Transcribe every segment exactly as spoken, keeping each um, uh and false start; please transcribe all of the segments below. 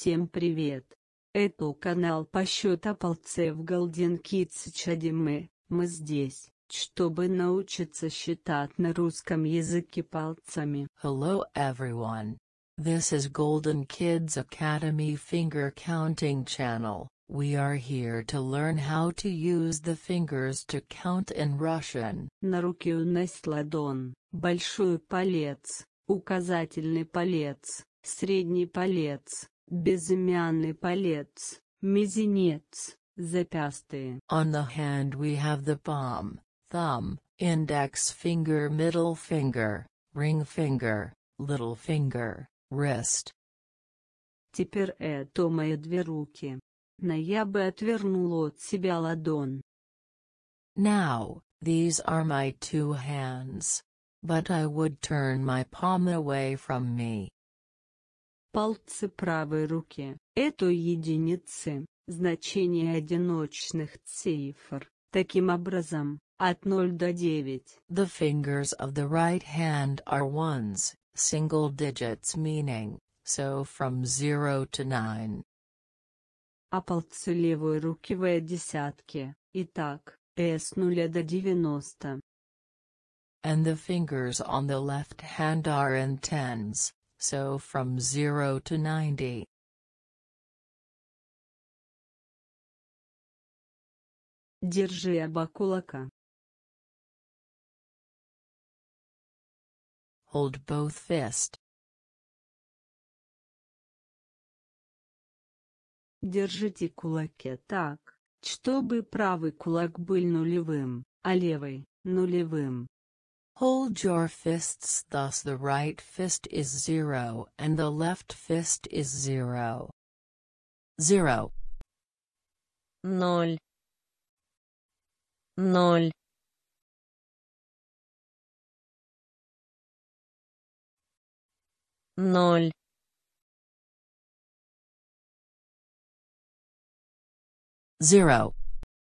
Всем привет! Это канал по счету пальцев Golden Kids Academy. Мы здесь, чтобы научиться считать на русском языке пальцами. Hello everyone. This is Golden Kids Academy Finger Counting Channel. We are here to learn how to use the fingers to count in Russian. На руке у нас ладонь, большой палец, указательный палец, средний палец, безымянный палец, мизинец, запястье. On the hand we have the palm, thumb, index finger, middle finger, ring finger, little finger, wrist. Теперь это мои две руки. Но я бы отвернула от себя ладонь. Now, these are my two hands. But I would turn my palm away from me. Пальцы правой руки – это единицы, значение одиночных цифр. Таким образом, от ноль до девяти. The fingers of the right hand are ones, single digits meaning, so from zero to nine. А пальцы левой руки в десятки, итак, с нуля до девяноста. And the fingers on the left hand are in tens, so from zero to ninety. Держи оба кулака. Hold both fists. Держите кулаки так, чтобы правый кулак был нулевым, а левый – нулевым. Hold your fists thus the right fist is zero and the left fist is zero. Zero. Ноль. Ноль. Ноль. Zero.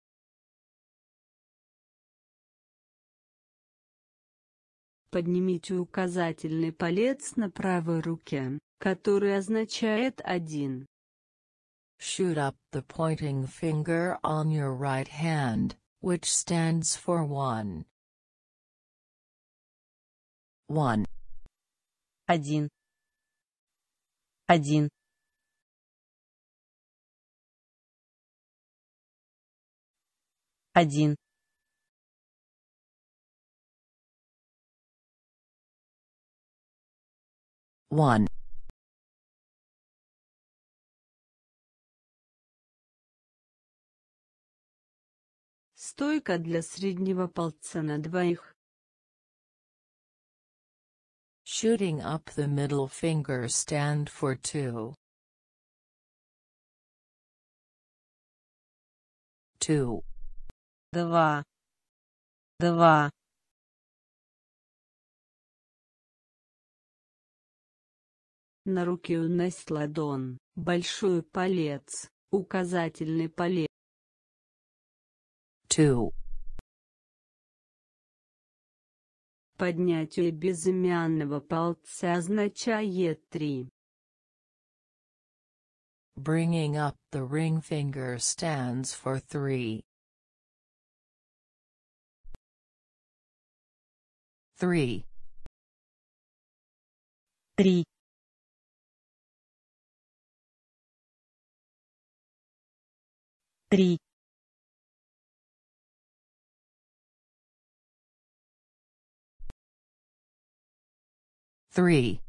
Поднимите указательный палец на правой руке, который означает один. Shoot up the pointing finger on your right hand, which stands for one. One. Один. Один. Один. One. Стойка для среднего пальца на двоих. Shooting up the middle finger stand for two. Two. Два. Два. На руке у нас ладонь, большой палец, указательный палец. Two. Поднятие безымянного пальца означает три. Bringing up the ring finger stands for three. Three. Три. Три. Three.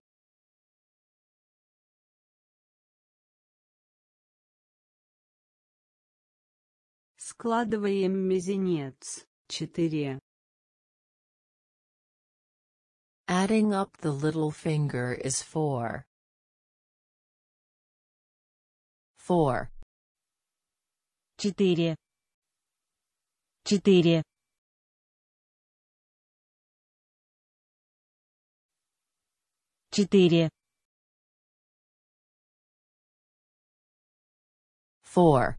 Складываем мизинец. Четыре. Adding up the little finger is four. Four. Четыре. Четыре. Четыре. Four.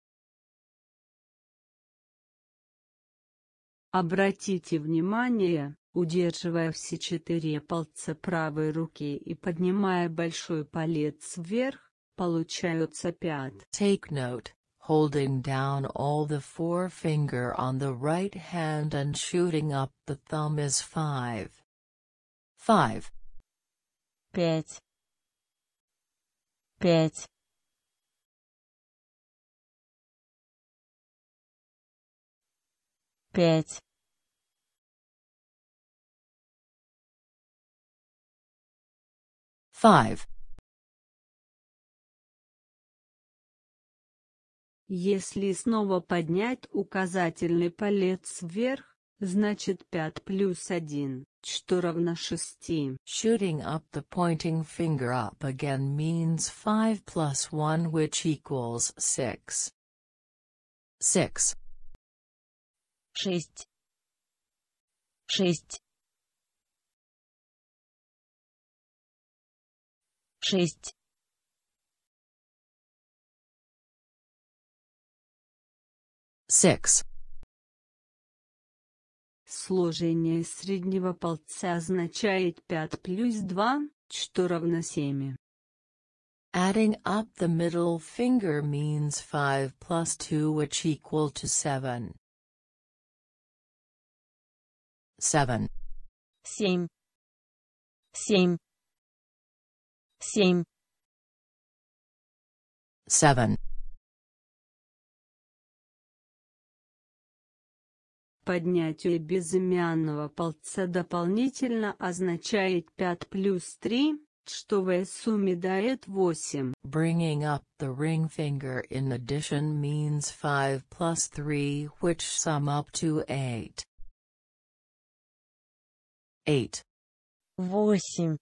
Обратите внимание, удерживая все четыре пальца правой руки и поднимая большой палец вверх, Получаются пять. Take note, holding down all the forefinger on the right hand and shooting up the thumb is five. five. пять, пять, пять, five. Если снова поднять указательный палец вверх, значит пять плюс один, что равно шести. Shooting up the pointing finger up again means five plus one, which equals six. six. шесть, шесть, шесть, six. Сложение среднего пальца означает пять плюс два, что равно семь. Adding up the middle finger means five plus two, which equal to seven. seven. семь, семь, семь, seven. Поднятие безымянного пальца дополнительно означает пять плюс три, что в сумме дает восемь. Bringing up the ring finger in addition means five plus three, which sum up to eight. eight. восемь,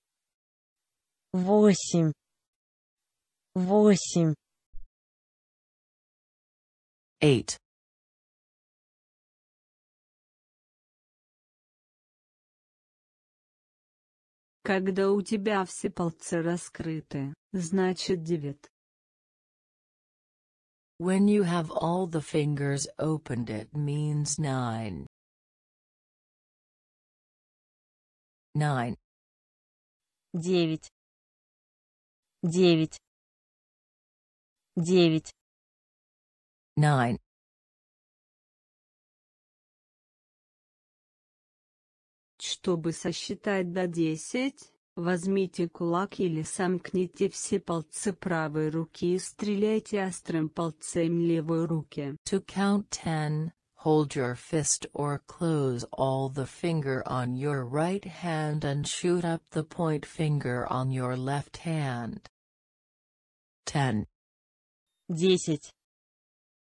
восемь, восемь, eight. Когда у тебя все пальцы раскрыты, значит девять. When you have all the fingers opened, it means nine. nine. девять, девять, девять, nine. Чтобы сосчитать до десяти, возьмите кулак или сомкните все пальцы правой руки и стреляйте острым пальцем левой руки. To count ten, hold your fist or close all the finger on your right hand and shoot up the point finger on your left hand. ten. десять,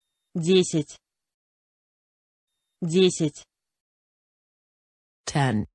десять, десять, ten.